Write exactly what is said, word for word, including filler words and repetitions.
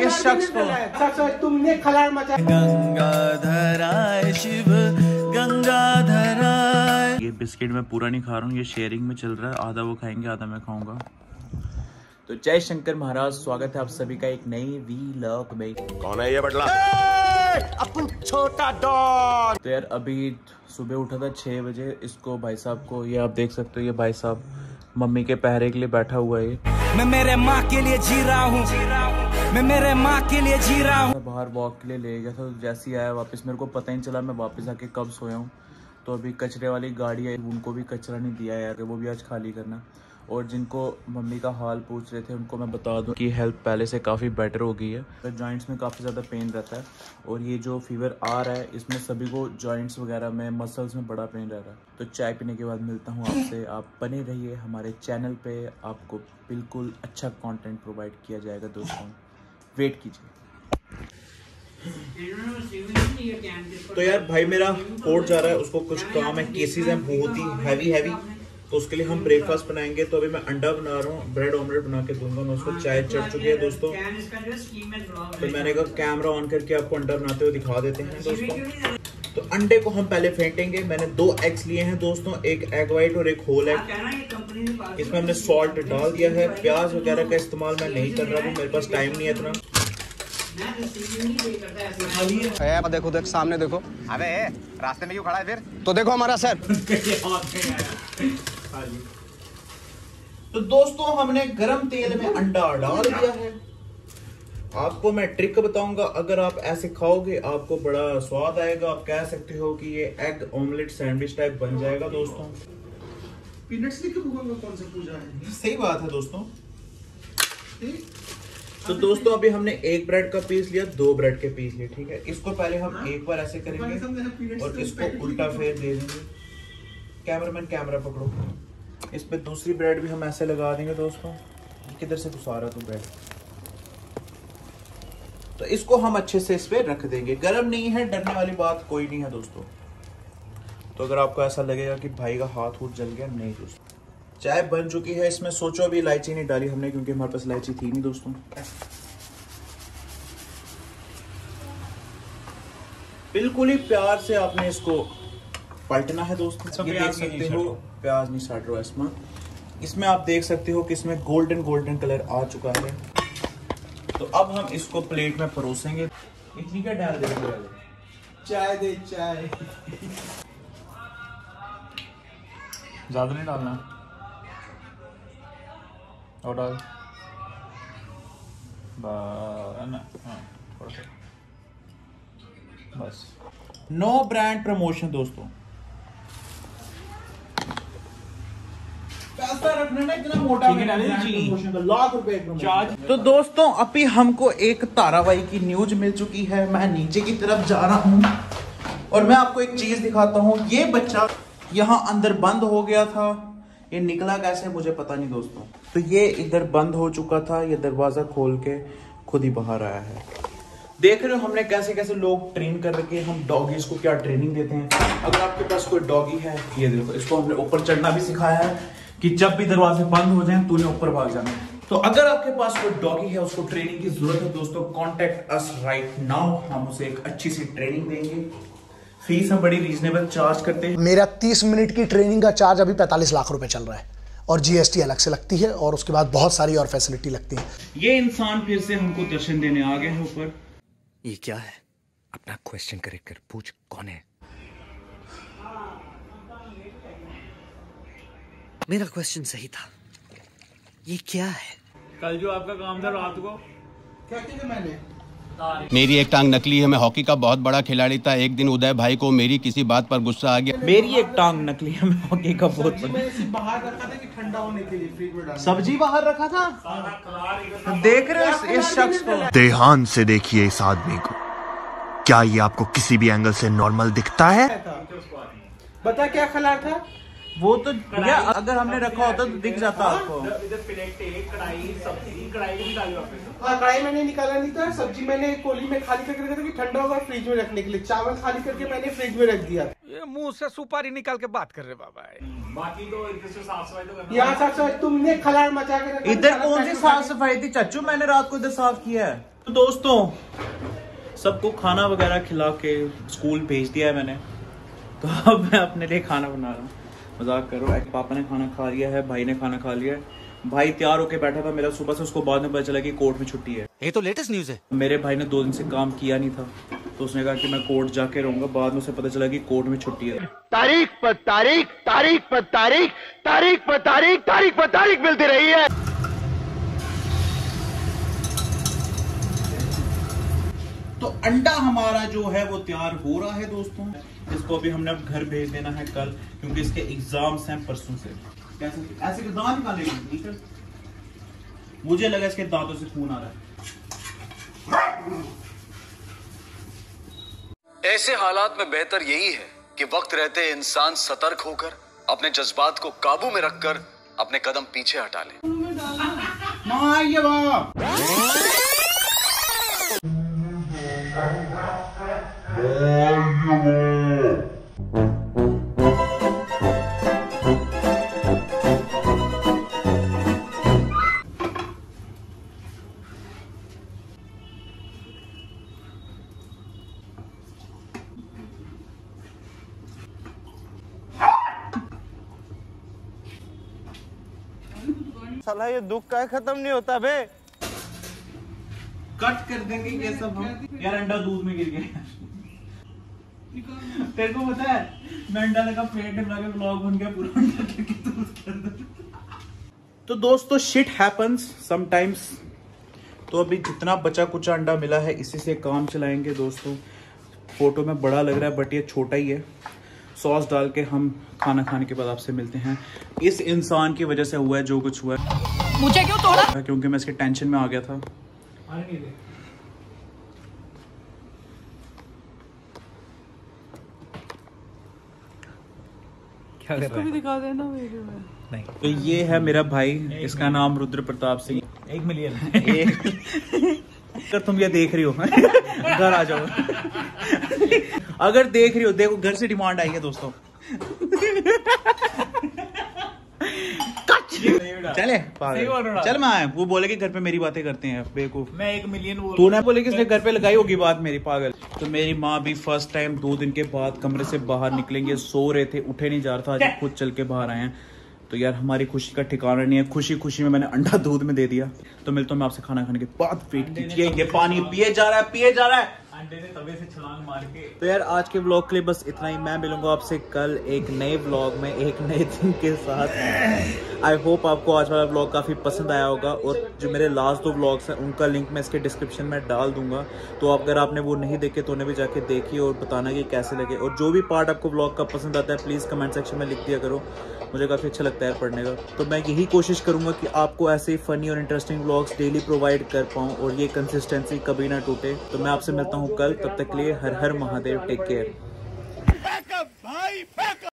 इस शख्स को। तुमने खलाड़ मचा। गंगाधराय शिव गंगाधराय। ये बिस्किट मैं पूरा नहीं खा रहा हूँ, ये शेयरिंग में चल रहा है, आधा वो खाएंगे आधा मैं खाऊंगा। तो जय शंकर महाराज, स्वागत है आप सभी का एक नई व्लॉग में। कौन है ये बटला? अपन छोटा डॉन। तो यार अभी सुबह उठा था छह बजे, इसको भाई साहब को, ये आप देख सकते हो, ये भाई साहब मम्मी के पहरे के लिए बैठा हुआ है। मैं मेरे माँ के लिए जी रहा हूँ, मैं मेरे माँ के लिए जी रहा हूँ। बाहर वॉक के लिए ले गया था, जैसे ही आया वापस मेरे को पता ही नहीं चला मैं वापस आके कब सोया हूँ। तो अभी कचरे वाली गाड़ी है, उनको भी कचरा नहीं दिया यार, वो भी आज खाली करना। और जिनको मम्मी का हाल पूछ रहे थे उनको मैं बता दूं कि हेल्थ पहले से काफ़ी बेटर हो गई है। तो जॉइंट्स में काफ़ी ज़्यादा पेन रहता है, और ये जो फीवर आ रहा है इसमें सभी को जॉइंट्स वगैरह में, मसल्स में बड़ा पेन रह रहा है। तो चाय पीने के बाद मिलता हूँ आपसे, आप बने रहिए हमारे चैनल पे, आपको बिल्कुल अच्छा कंटेंट प्रोवाइड किया जाएगा दोस्तों, वेट कीजिए। तो यार भाई मेरा कोर्ट जा रहा है, उसको कुछ काम है, केसेस हैं बहुत ही हैवी हैवी, तो उसके लिए हम ब्रेकफास्ट बनाएंगे। तो अभी मैं अंडा बना रहा हूँ, ब्रेड ऑमलेट बना के दूंगा मैं उसको। चाय चढ़ चुकी है दोस्तों, तो मैंने कहा कैमरा ऑन करके आपको अंडा बनाते हुए दिखा देते हैं दोस्तों। तो अंडे को हम पहले फेंटेंगे। मैंने दो एग्स लिए हैं दोस्तों, एक एग वाइट और एक होल एग। इसमें हमने सॉल्ट डाल दिया है। प्याज वगैरह का इस्तेमाल मैं नहीं कर रहा हूँ, मेरे पास टाइम नहीं है इतना। देखो देख सामने देखो। अबे रास्ते में क्यों खड़ा है फिर? तो देखो हमारा सर। तो दोस्तों हमने गरम तेल में अंडा डाल दिया है। आपको मैं ट्रिक बताऊंगा, अगर आप ऐसे खाओगे आपको बड़ा स्वाद आएगा। आप कह सकते हो कि ये एग ऑमलेट सैंडविच टाइप बन जाएगा दोस्तों। पीनट्स लेके भूखा कौन सा पूजा है? सही बात है दोस्तों। तो दोस्तों अभी हमने एक ब्रेड का पीस लिया, दो ब्रेड के पीस लिए, ठीक है। इसको पहले हम एक बार ऐसे करेंगे और इसको उल्टा फेर दे देंगे। कैमरामैन कैमरा पकड़ो। इस पे दूसरी ब्रेड भी हम ऐसे लगा देंगे दोस्तों। किधर से घुसा रहा तू ब्रेड? तो इसको हम अच्छे से इस पे रख देंगे। गरम नहीं है, डरने वाली बात कोई नहीं है दोस्तों। तो अगर आपको ऐसा लगेगा कि भाई का हाथ हूथ जल गया, नहीं दोस्तों, चाय बन चुकी है। इसमें सोचो अभी इलायची नहीं डाली हमने, क्योंकि हमारे पास इलायची थी नहीं दोस्तों। बिल्कुल ही प्यार से आपने इसको पलटना है दोस्तों। ये देख सकते हो प्याज नहीं सड़ रहा है इसमें। इसमें आप देख सकते हो कि इसमें गोल्डन गोल्डन कलर आ चुका है। तो अब हम इसको प्लेट में परोसेंगे। इतनी क्या डाल देंगे? चाय दे चाय। ज्यादा नहीं डालना, और डाल बस। नो ब्रांड प्रमोशन दोस्तों, पैसा रखना ना इतना मोटा लाख रुपए प्रमोशन। तो दोस्तों अभी हमको एक धारावाहिक की न्यूज मिल चुकी है। मैं नीचे की तरफ जा रहा हूँ और मैं आपको एक चीज दिखाता हूँ। ये बच्चा यहाँ अंदर बंद हो गया था, ये निकला कैसे मुझे पता नहीं दोस्तों। तो ये इधर बंद हो चुका था, ये दरवाजा खोल के खुद ही बाहर आया है। देख रहे हो हमने कैसे कैसे लोग ट्रेन कर रखे हैं। हम डॉगीज को क्या ट्रेनिंग देते हैं। अगर आपके पास कोई डॉगी है, ये देखो, इसको हमने ऊपर चढ़ना भी सिखाया है कि जब भी दरवाजे बंद हो जाएं तूने ऊपर भाग जाना। तो अगर आपके पास कोई डॉगी है, उसको ट्रेनिंग की जरूरत है दोस्तों, कॉन्टेक्ट अस राइट नाउ। हम उसे एक अच्छी सी ट्रेनिंग देंगे। फीस हम बड़ी रीजनेबल चार्ज करते हैं। मेरा तीस मिनट की ट्रेनिंग का चार्ज अभी पैंतालीस लाख रुपए चल रहा है, और जीएसटी अलग से लगती है, और उसके बाद बहुत सारी और फैसिलिटी लगती है। ये इंसान फिर से हमको दर्शन देने आ गए हैं ऊपर। ये क्या है? अपना क्वेश्चन करेक्ट कर, पूछ कौन है? मेरा क्वेश्चन सही था। ये क्या है? कल जो आपका काम था रात को, क्या किया मैंने? मेरी एक टांग नकली है, मैं हॉकी का बहुत बड़ा खिलाड़ी था। एक दिन उदय भाई को मेरी किसी बात पर गुस्सा आ गया। मेरी एक टांग नकली है, मैं हॉकी का बहुत बड़ा। मैंने बाहर रखा था कि ठंडा होने के लिए फ्रिज में डाल। सब्जी बाहर रखा था। देख रहे हो इस शख्स को? ध्यान से देखिए इस आदमी को। क्या ये आपको किसी भी एंगल से नॉर्मल दिखता है? बता क्या खिला था वो? तो भैया अगर हमने रखा होता तो दिख जाता आपको। हाँ, कढ़ाई मैंने निकाला नहीं था। सब्जी मैंने कोली में खाली करके रखा था कि ठंडा होगा फ्रिज में रखने के लिए। चावल खाली करके मैंने फ्रिज में रख दिया। ये मुंह से सुपारी निकाल के बात कर रहे बाबा। बाकी तो इधर साफ सफाई तो यहाँ साफ सफाई तुमने खलाड़ मचा के रखा। इधर कौन सी साफ सफाई थी चाचू? मैंने रात को इधर साफ किया है। तो दोस्तों सबको खाना वगैरह खिला के स्कूल भेज दिया है मैंने, तो अब मैं अपने लिए खाना बना रहा हूँ। मजाक करो, पापा ने खाना खा लिया है, भाई ने खाना खा लिया है। भाई तैयार होके बैठा था मेरा सुबह से, उसको बाद में पता चला कि कोर्ट में छुट्टी है। ये तो लेटेस्ट न्यूज़ है। मेरे भाई ने दो दिन से काम किया नहीं था, तो उसने कहा कि मैं कोर्ट जाके रहूंगा। बाद में उसे पता चला कि कोर्ट में छुट्टी है। तारीख पर तारीख, तारीख पर तारीख, तारीख पर तारीख, तारीख पर तारीख मिलती रही है। तो अंडा हमारा जो है वो तैयार हो रहा है दोस्तों। इसको अभी हमने अब घर भेज देना है कल, क्योंकि इसके एग्जाम्स हैं परसों से। कैसे ऐसे दांत निकालेंगे? मुझे लगा इसके दांतों से खून आ रहा है। ऐसे हालात में बेहतर यही है कि वक्त रहते इंसान सतर्क होकर अपने जज्बात को काबू में रखकर अपने कदम पीछे हटा ले। माँ ये बाप साला ये दुख का खत्म नहीं होता बे। कट कर देंगे ये सब हम। यार अंडा दूध में गिर गया। तेरे को पता है मैं अंडा लगा प्लेट में लगा व्लॉग बन गया पूरा अंडा के दूध के अंदर। तो दोस्तों शिट हैपेंस समटाइम्स। तो अभी जितना बचा कुचा अंडा मिला है इसी से काम चलाएंगे दोस्तों। फोटो में बड़ा लग रहा है बट ये छोटा ही है। सॉस डाल के हम खाना खाने के बाद आपसे मिलते हैं। इस इंसान की वजह से हुआ है जो कुछ हुआ है। मुझे क्यों तोड़ा? क्योंकि मैं इसके टेंशन में आ गया था। क्या इसको भी दिखा देना वीडियो में। नहीं तो ये है मेरा भाई, इसका नाम रुद्र प्रताप सिंह। एक मिलियन अगर तुम ये देख रही हो घर आ जाओ। अगर देख रही हो देखो, घर से डिमांड आई है दोस्तों। चले चल मैं आया। वो बोले कि घर पे मेरी बातें करते हैं बेवकूफ। मैं एक मिलियन बोल तूने बोले कि इसने घर पे लगाई होगी बात मेरी, पागल। तो मेरी माँ भी फर्स्ट टाइम दो दिन के बाद कमरे से बाहर निकलेंगे। सो रहे थे, उठे नहीं जा रहा था, आज खुद चल के बाहर आए हैं। तो यार हमारी खुशी का ठिकाना नहीं है। खुशी खुशी में मैंने अंडा दूध में दे दिया। तो मिलता हूं मैं आपसे खाना खाने के बाद। पेट कीजिए, ये पानी पिए जा रहा है, पिए जा रहा है। अंडे ने तवे से छलांग मार के। तो यार आज के व्लॉग के लिए बस इतना ही। मैं मिलूंगा आपसे कल एक नए व्लॉग में एक नए दिन के साथ। आई होप आपको आज वाला व्लॉग काफ़ी पसंद आया होगा। और जो मेरे लास्ट दो व्लॉग्स हैं उनका लिंक मैं इसके डिस्क्रिप्शन में डाल दूंगा। तो अगर आपने वो नहीं देखे तो उन्हें भी जाके देखिए और बताना कि कैसे लगे। और जो भी पार्ट आपको व्लॉग का पसंद आता है प्लीज़ कमेंट सेक्शन में लिख दिया करो। मुझे काफ़ी अच्छा लगता है पढ़ने का। तो मैं यही कोशिश करूँगा कि आपको ऐसे फनी और इंटरेस्टिंग व्लॉग्स डेली प्रोवाइड कर पाऊँ और ये कंसिस्टेंसी कभी ना टूटे। तो मैं आपसे मिलता हूँ कल, तब तक के लिए हर हर महादेव। Take care.